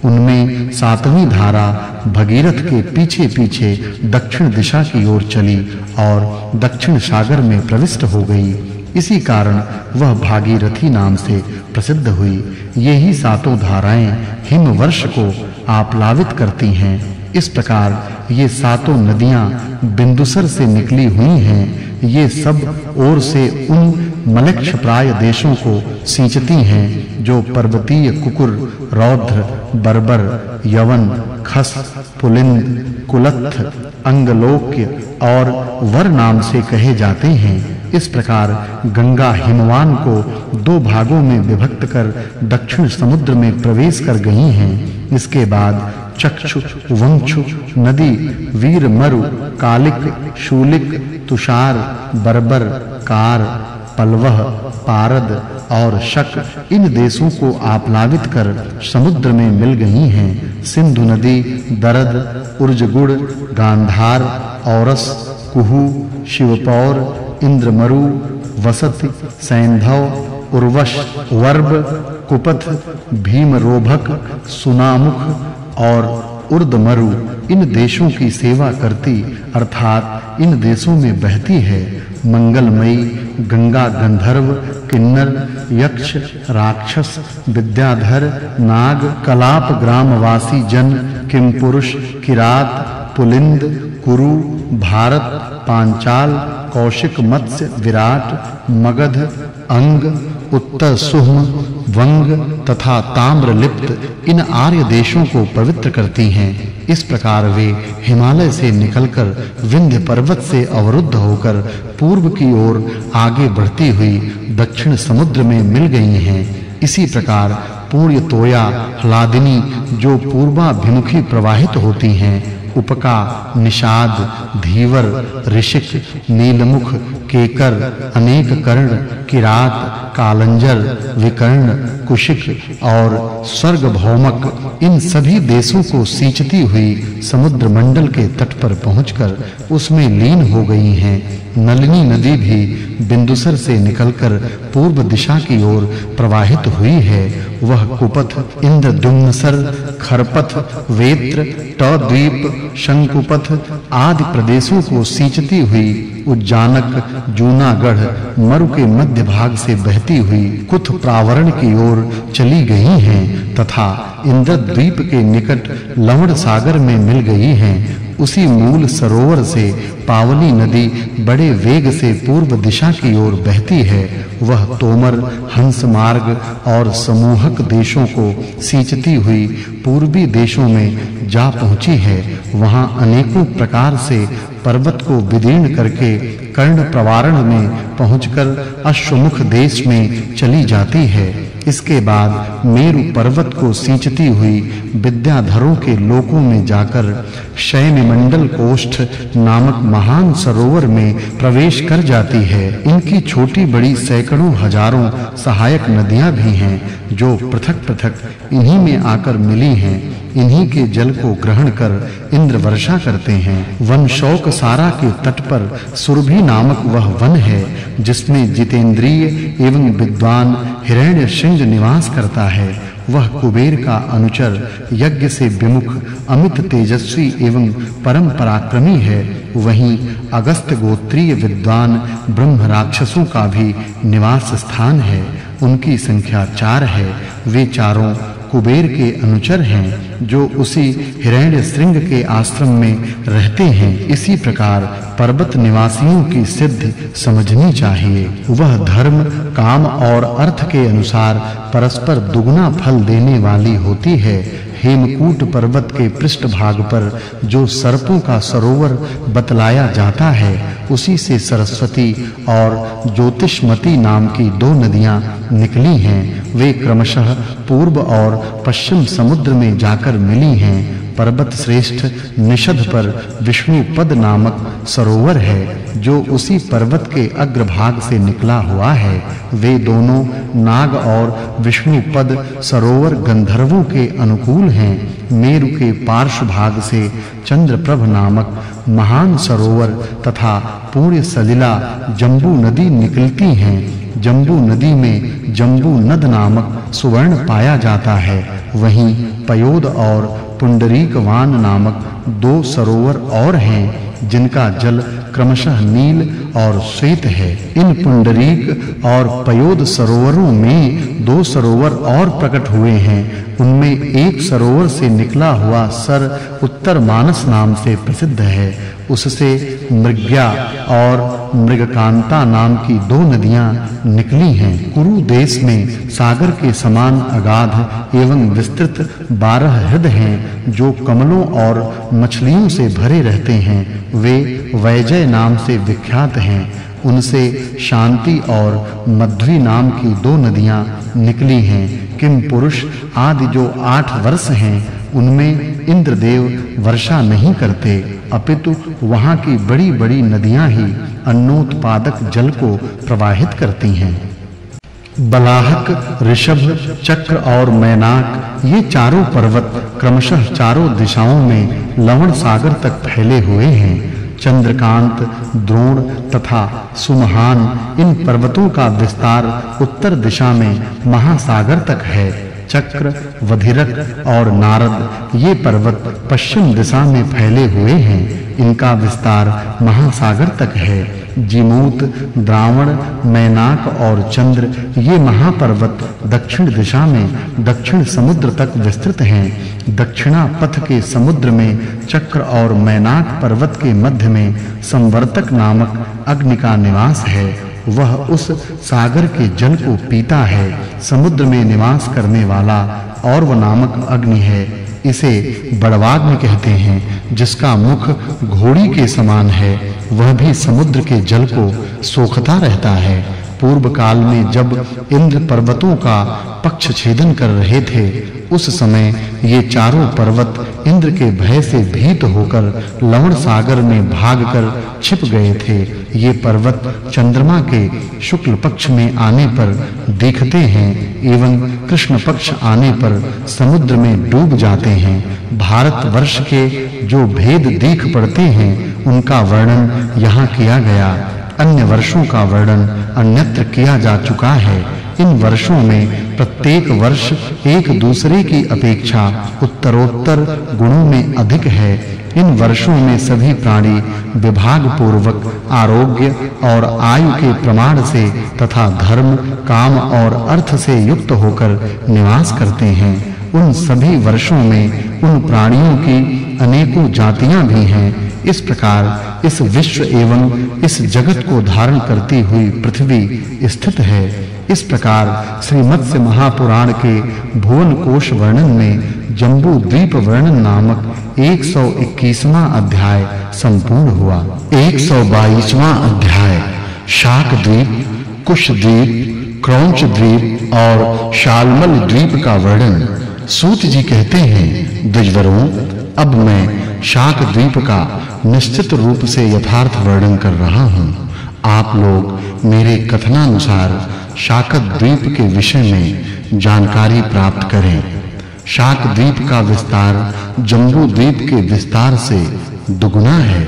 उनमें सातवीं धारा भगीरथ के पीछे-पीछे दक्षिण दिशा की ओर चली और दक्षिण सागर में प्रविष्ट हो गई। इसी कारण वह भागीरथी नाम से प्रसिद्ध हुई। यही सातों धाराएं हिमवर्ष को आप्लावित करती हैं। इस प्रकार ये सातों नदियां बिंदुसर से निकली हुई हैं। ये सब ओर से उन मलक्ष प्राय देशों को सींचती हैं जो पर्वतीय कुकुर, रौद्र, बर्बर, यवन, खस, पुलिंद, कुलत्थ, अंगलोक्य और वर नाम से कहे जाते हैं। इस प्रकार गंगा हिमवान को दो भागों में विभक्त कर दक्षिण समुद्र में प्रवेश कर गई हैं। इसके बाद चक्षु, वंक्षु नदी वीरमरु, कालिक, शूलिक, तुषार, बर्बर, कार, पलवह, पारद और शक इन देशों को आप्लावित कर समुद्र में मिल गई हैं। सिंधु नदी दरद, उर्जगुड़, गांधार, औरस, कुहू, शिवपौर, इंद्रमरु, वसति, सैंधव, उर्वश, वर्ब, कुपथ, भीमरोभक, सुनामुख और उर्दमरु इन देशों की सेवा करती अर्थात इन देशों में बहती है। मंगलमयी गंगा गंधर्व किन्नर यक्ष राक्षस विद्याधर नाग कलाप ग्रामवासी जन किमपुरुष किरात पुलिंद कुरु भारत पांचाल कौशिक मत्स्य विराट मगध अंग उत्तर सुह्म वंग तथा ताम्रलिप्त इन आर्य देशों को पवित्र करती हैं। इस प्रकार वे हिमालय से निकलकर विंध्य पर्वत से अवरुद्ध होकर पूर्व की ओर आगे बढ़ती हुई दक्षिण समुद्र में मिल गई हैं। इसी प्रकार पूर्य तोया हलादिनी जो पूर्वाभिमुखी प्रवाहित होती हैं, उपका निषाद धीवर ऋषिक नीलमुख केकर अनेक कर्ण किरात कालंजर विकर्ण कुशिक और स्वर्ग भौमक इन सभी देशों को सींचती हुई समुद्र मंडल के तट पर पहुंचकर उसमें लीन हो गई हैं। नलिनी नदी भी बिंदुसर से निकलकर पूर्व दिशा की ओर प्रवाहित हुई है। वह कुपथ इंद्रद्युम्नसर खरपथ वेत्र टद्वीप शंकुपथ आदि प्रदेशों को सींचती हुई उज्जानक जूनागढ़ मरु के मध्य भाग से बहती हुई कुथ प्रावरण की ओर चली गई हैं तथा इंद्रद्वीप के निकट लवण सागर में मिल गई हैं। उसी मूल सरोवर से पावली नदी बड़े वेग से पूर्व दिशा की ओर बहती है। वह तोमर हंस मार्ग और समूहक देशों को सींचती हुई पूर्वी देशों में जा पहुंची है। वहां अनेकों प्रकार से पर्वत को विदीर्ण करके कर्ण प्रवारण में पहुंचकर अश्वमुख देश में चली जाती है। इसके बाद मेरु पर्वत को सींचती हुई विद्याधरों के लोकों में जाकर शैन मंडल कोष्ठ नामक महान सरोवर में प्रवेश कर जाती है। इनकी छोटी बड़ी सैकड़ों हजारों सहायक नदियां भी हैं जो पृथक-पृथक इन्हीं में आकर मिली हैं। इन्हीं के जल को ग्रहण कर इंद्र वर्षा करते हैं। वन शौक सारा के तट पर सुरभि नामक वह वन है जिसमें जितेंद्रिय एवं विद्वान हिरण्यश्रिंग निवास करता है। वह कुबेर का अनुचर यज्ञ से विमुख अमित तेजस्वी एवं परम पराक्रमी है। वहीं अगस्त्य गोत्रीय विद्वान ब्रह्म राक्षसों का भी निवास स्थान है। उनकी संख्या चार है। वे चारों कुबेर के अनुचर हैं जो उसी हिरण्य श्रृंग के आश्रम में रहते हैं। इसी प्रकार पर्वत निवासियों की सिद्धि समझनी चाहिए। वह धर्म काम और अर्थ के अनुसार परस्पर दुगना फल देने वाली होती है। हेमकूट पर्वत के पृष्ठ भाग पर जो सर्पों का सरोवर बतलाया जाता है उसी से सरस्वती और ज्योतिषमती नाम की दो नदियां निकली हैं। वे क्रमशः पूर्व और पश्चिम समुद्र में जाकर मिली हैं। पर्वत श्रेष्ठ निषद पर विष्णु पद नामक सरोवर है जो उसी पर्वत के अग्रभाग से निकला हुआ है। वे दोनों नाग और विष्णु पद सरोवर गंधर्वों के अनुकूल हैं। मेरु के पार्श्व भाग से चंद्रप्रभ नामक महान सरोवर तथा पूर्य सलिला जंबू नदी निकलती हैं। जंबू नदी में जंबू नद नामक सुवर्ण पाया जाता है। वहीं पयोद और पुंडरीकवान नामक दो सरोवर और हैं जिनका जल क्रमशः नील और श्वेत है। इन पुंडरीक और पयोद सरोवरों में दो सरोवर और प्रकट हुए हैं। उनमें एक सरोवर से निकला हुआ सर उत्तर मानस नाम से प्रसिद्ध है। उससे मृग्या और मृगकांता नाम की दो नदियां निकली हैं। कुरु देश में सागर के समान अगाध एवं विस्तृत बारह हृदय हैं जो कमलों और मछलियों से भरे रहते हैं। वे वैजय नाम से विख्यात हैं। उनसे शांति और मध्वी नाम की दो नदियां निकली हैं। किम पुरुष आदि जो आठ वर्ष हैं उनमें इंद्रदेव वर्षा नहीं करते अपितु वहां की बड़ी-बड़ी नदियां ही अन्नोत्पादक जल को प्रवाहित करती हैं। बलाहक ऋषभ चक्र और मैनाक ये चारों पर्वत क्रमशः चारों दिशाओं में लवण सागर तक फैले हुए हैं। चंद्रकांत द्रोण तथा सुमहान इन पर्वतों का विस्तार उत्तर दिशा में महासागर तक है। चक्र, वधिरक और नारद ये पर्वत पश्चिम दिशा में फैले हुए हैं। इनका विस्तार महासागर तक है। जीमूत, द्रावण, मैनाक और चंद्र ये महापर्वत दक्षिण दिशा में दक्षिण समुद्र तक विस्तृत हैं। दक्षिणा पथ के समुद्र में चक्र और मैनाक पर्वत के मध्य में संवर्तक नामक अग्नि का निवास है। वह उस सागर के जल को पीता है। समुद्र में निवास करने वाला और वह नामक अग्नि है। इसे बड़वाग्नि कहते हैं, जिसका मुख घोड़ी के समान है। वह भी समुद्र के जल को सोखता रहता है। पूर्व काल में जब इंद्र पर्वतों का पक्ष छेदन कर रहे थे, उस समय ये चारों पर्वत इंद्र के भय से भीत होकर लवण सागर में भागकर छिप गए थे। ये पर्वत चंद्रमा के शुक्ल पक्ष में आने पर दिखते हैं एवं कृष्ण पक्ष आने पर समुद्र में डूब जाते हैं। भारत वर्ष के जो भेद दिख पड़ते हैं, उनका वर्णन यहाँ किया गया। अन्य वर्षों का वर्णन अन्यत्र किया जा चुका है। इन वर्षों में प्रत्येक वर्ष एक दूसरे की अपेक्षा उत्तरोत्तर गुणों में अधिक है। इन वर्षों में सभी प्राणी विभाग पूर्वक आरोग्य और आयु के प्रमाण से तथा धर्म, काम और अर्थ से युक्त होकर निवास करते हैं। उन सभी वर्षों में उन प्राणियों की अनेकों जातियां भी हैं। इस प्रकार इस विश्व एवं इस जगत को धारण करती हुई पृथ्वी स्थित है। इस प्रकार श्रीमत्स्य महापुराण के भुवन कोश वर्णन में जम्बू द्वीप वर्णन नामक एक सौ इक्कीसवां अध्याय संपूर्ण हुआ। एक सौ बाईसवां अध्याय शाक द्वीप, कुश द्वीप, क्रौंच द्वीप और शालमल द्वीप का वर्णन। सूत जी कहते हैं, द्विजवरों, अब मैं शाक द्वीप का निश्चित रूप से यथार्थ वर्णन कर रहा हूँ। आप लोग मेरे कथनानुसार शाकत द्वीप के विषय में जानकारी प्राप्त करें। शाक द्वीप का विस्तार जम्बू द्वीप के विस्तार से दुगुना है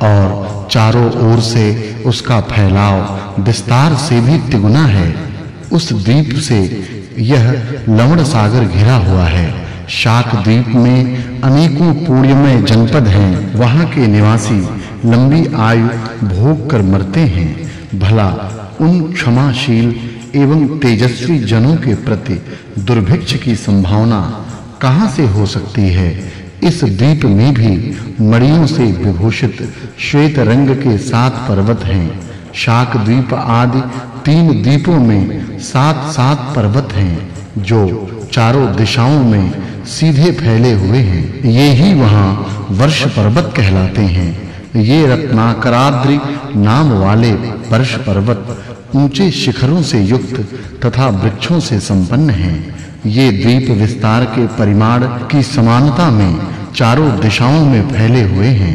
और चारों ओर से उसका फैलाव विस्तार से भी तिगुना है। उस द्वीप से यह लवण सागर घिरा हुआ है। शाक द्वीप में अनेकों पुण्यमय जनपद हैं। वहां के निवासी लंबी आयु भोग कर मरते हैं। भला उन क्षमाशील एवं तेजस्वी जनों के प्रति दुर्भिक्ष की संभावना कहां से हो सकती है। इस द्वीप में भी मणियों से विभूषित श्वेत रंग के सात पर्वत हैं। शाक द्वीप आदि तीन द्वीपों में सात सात पर्वत हैं, जो चारों दिशाओं में सीधे फैले हुए हैं। ये ही वहां वर्ष पर्वत कहलाते हैं। ये रत्नाकराद्रि नाम वाले वर्ष पर्वत ऊंचे शिखरों से युक्त तथा वृक्षों से संपन्न हैं। ये द्वीप विस्तार के परिमाण की समानता में चारों दिशाओं में फैले हुए हैं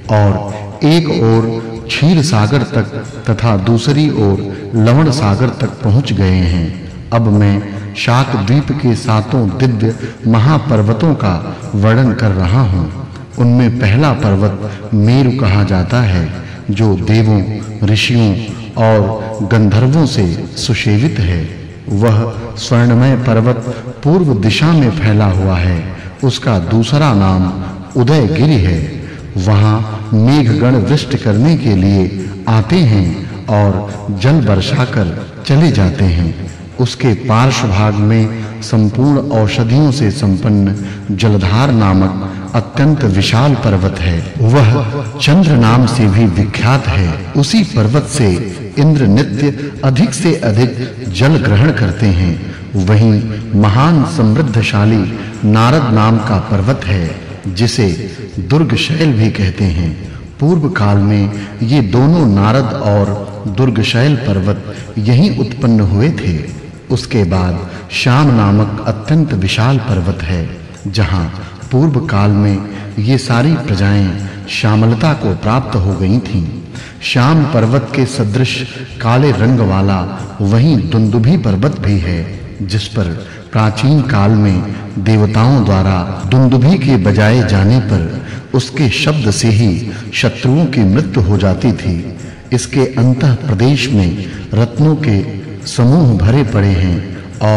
और एक ओर क्षीर सागर तक तथा दूसरी ओर लवण सागर तक पहुंच गए हैं। अब मैं शाक द्वीप के सातों दिव्य महापर्वतों का वर्णन कर रहा हूँ। उनमें पहला पर्वत मेरु कहा जाता है, जो देवों, ऋषियों और गंधर्वों से सुशेवित है। वह स्वर्णमय पर्वत पूर्व दिशा में फैला हुआ है। उसका दूसरा नाम उदयगिरि है। वहां मेघगण वृष्टि करने के लिए आते हैं और जल बरसाकर चले जाते हैं। उसके पार्श्व भाग में संपूर्ण औषधियों से संपन्न जलधार नामक अत्यंत विशाल पर्वत है। वह चंद्र नाम से भी विख्यात है। उसी पर्वत से इंद्र नित्य अधिक से अधिक जल ग्रहण करते हैं। वहीं महान समृद्धशाली नारद नाम का पर्वत है, जिसे दुर्गशैल भी कहते हैं। पूर्व काल में ये दोनों नारद और दुर्गशैल पर्वत यहीं उत्पन्न हुए थे। उसके बाद श्याम नामक अत्यंत विशाल पर्वत है, जहां पूर्व काल में ये सारी प्रजाएं श्यामलता को प्राप्त हो गई थीं। श्याम पर्वत के सदृश काले रंग वाला वहीं दुंदुभी पर्वत भी है, जिस पर प्राचीन काल में देवताओं द्वारा दुंदुभी के बजाए जाने पर उसके शब्द से ही शत्रुओं की मृत्यु हो जाती थी। इसके अंतः प्रदेश में रत्नों के समूह भरे पड़े हैं और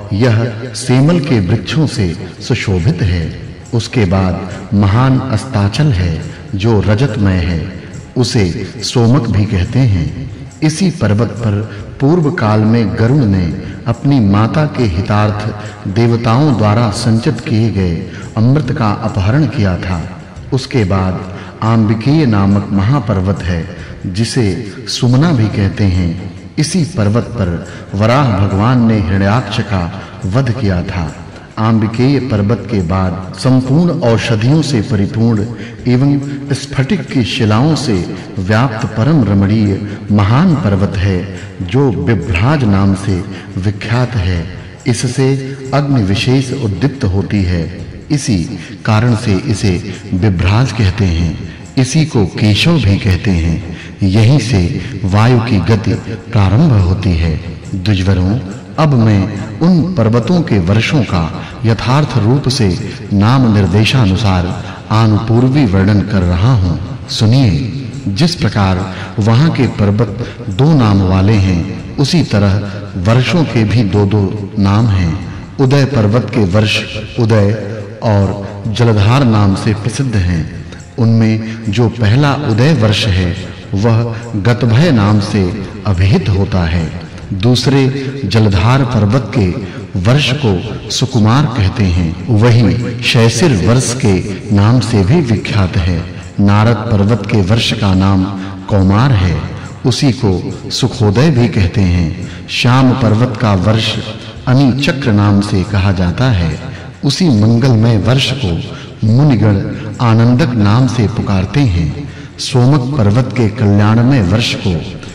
यह सेमल के वृक्षों से सुशोभित है। उसके बाद महान अस्ताचल है जो रजतमय है, उसे सोमक भी कहते हैं। इसी पर्वत पर पूर्व काल में गरुड़ ने अपनी माता के हितार्थ देवताओं द्वारा संचित किए गए अमृत का अपहरण किया था। उसके बाद आंबिकेय नामक महापर्वत है जिसे सुमना भी कहते हैं। इसी पर्वत पर वराह भगवान ने हिरण्याक्ष का वध किया था। आंबिकेय पर्वत के बाद संपूर्ण औषधियों से परिपूर्ण एवं स्फटिक की शिलाओं से व्याप्त परम रमणीय महान पर्वत है जो बिभ्राज नाम से विख्यात है। इससे अग्नि विशेष उद्दीप्त होती है, इसी कारण से इसे बिभ्राज कहते हैं। इसी को केशव भी कहते हैं। यहीं से वायु की गति प्रारंभ होती है। द्विजवरों, अब मैं उन पर्वतों के वर्षों का यथार्थ रूप से नाम निर्देशानुसार आनुपूर्वी वर्णन कर रहा हूँ। सुनिए। जिस प्रकार वहां के पर्वत दो नाम वाले हैं, उसी तरह वर्षों के भी दो-दो नाम हैं। उदय पर्वत के वर्ष उदय और जलधार नाम से प्रसिद्ध हैं। उनमें जो पहला उदय वर्ष है वह गतभय नाम से अभिहित होता है। दूसरे जलधार पर्वत के वर्ष को सुकुमार कहते हैं। वही शैशिर वर्ष के नाम से भी विख्यात है। नारद पर्वत के वर्ष का नाम कौमार है, उसी को सुखोदय भी कहते हैं। श्याम पर्वत का वर्ष अनी चक्र नाम से कहा जाता है। उसी मंगलमय वर्ष को मुनिगण आनंदक नाम से पुकारते हैं। सोमक पर्वत के कल्याणमय वर्ष को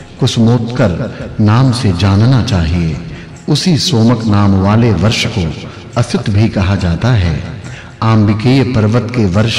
कुसुमोत्कर नाम से जानना चाहिए। उसी सोमक नाम वाले वर्ष को असित भी कहा जाता है। आंबिकेय पर्वत के वर्ष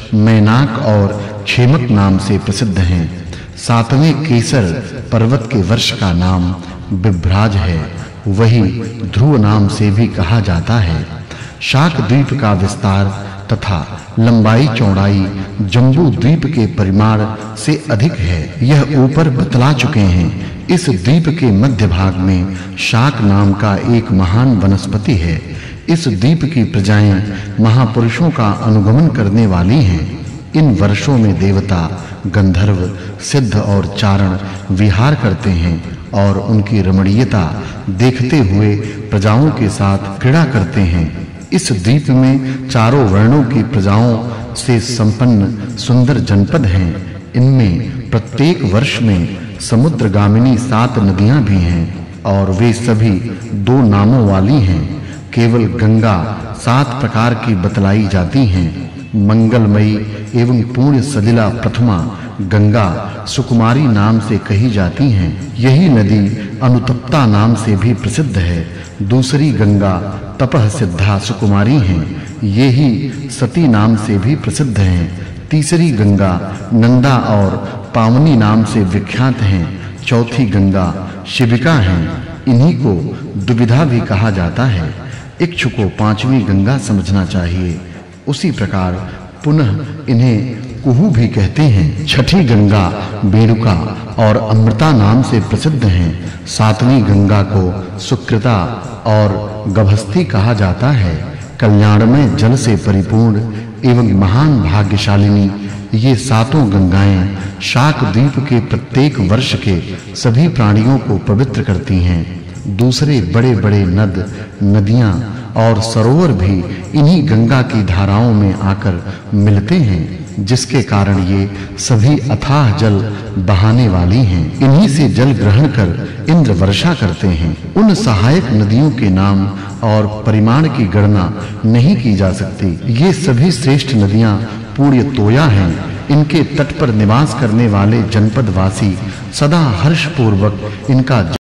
मैनाक और क्षेमक नाम से प्रसिद्ध हैं। सातवें केसर पर्वत के वर्ष का नाम बिभ्राज है, वही ध्रुव नाम से भी कहा जाता है। शाक द्वीप का विस्तार तथा लंबाई चौड़ाई जम्बू द्वीप के परिमाण से अधिक है, यह ऊपर बतला चुके हैं। इस द्वीप के मध्य भाग में शाक नाम का एक महान वनस्पति है। इस द्वीप की प्रजाएं महापुरुषों का अनुगमन करने वाली हैं। इन वर्षों में देवता, गंधर्व, सिद्ध और चारण विहार करते हैं और उनकी रमणीयता देखते हुए प्रजाओं के साथ क्रीड़ा करते हैं। इस द्वीप में चारों वर्णों की प्रजाओं से संपन्न सुंदर जनपद हैं। इनमें प्रत्येक वर्ष में समुद्रगामिनी सात नदियां भी हैं और वे सभी दो नामों वाली हैं। केवल गंगा सात प्रकार की बतलाई जाती हैं। मंगलमयी एवं पूर्ण सलिला प्रथमा गंगा सुकुमारी नाम से कही जाती हैं। यही नदी अनुतप्ता नाम से भी प्रसिद्ध है। दूसरी गंगा तपह सिद्धा सुकुमारी हैं, ये ही सती नाम से भी प्रसिद्ध हैं। तीसरी गंगा नंदा और पावनी नाम से विख्यात हैं। चौथी गंगा शिविका हैं, इन्हीं को दुविधा भी कहा जाता है। इच्छु को पांचवी गंगा समझना चाहिए। उसी प्रकार पुनः इन्हें कुहू भी कहते हैं। छठी गंगा बेरुका और अमृता नाम से प्रसिद्ध हैं। सातवीं गंगा को सुकृता और गभस्ती कहा जाता है। कल्याणमय जल से परिपूर्ण एवं महान भाग्यशालिनी ये सातों गंगाएं शाक द्वीप के प्रत्येक वर्ष के सभी प्राणियों को पवित्र करती हैं। दूसरे बड़े-बड़े नद, नदियां और सरोवर भी इन्हीं गंगा की धाराओं में आकर मिलते हैं, जिसके कारण ये सभी अथाह जल बहाने वाली हैं। इन्हीं से जल ग्रहण कर इंद्र वर्षा करते हैं। उन सहायक नदियों के नाम और परिमाण की गणना नहीं की जा सकती। ये सभी श्रेष्ठ नदियां पूर्ण तोया हैं। इनके तट पर निवास करने वाले जनपदवासी सदा हर्ष पूर्वक इनका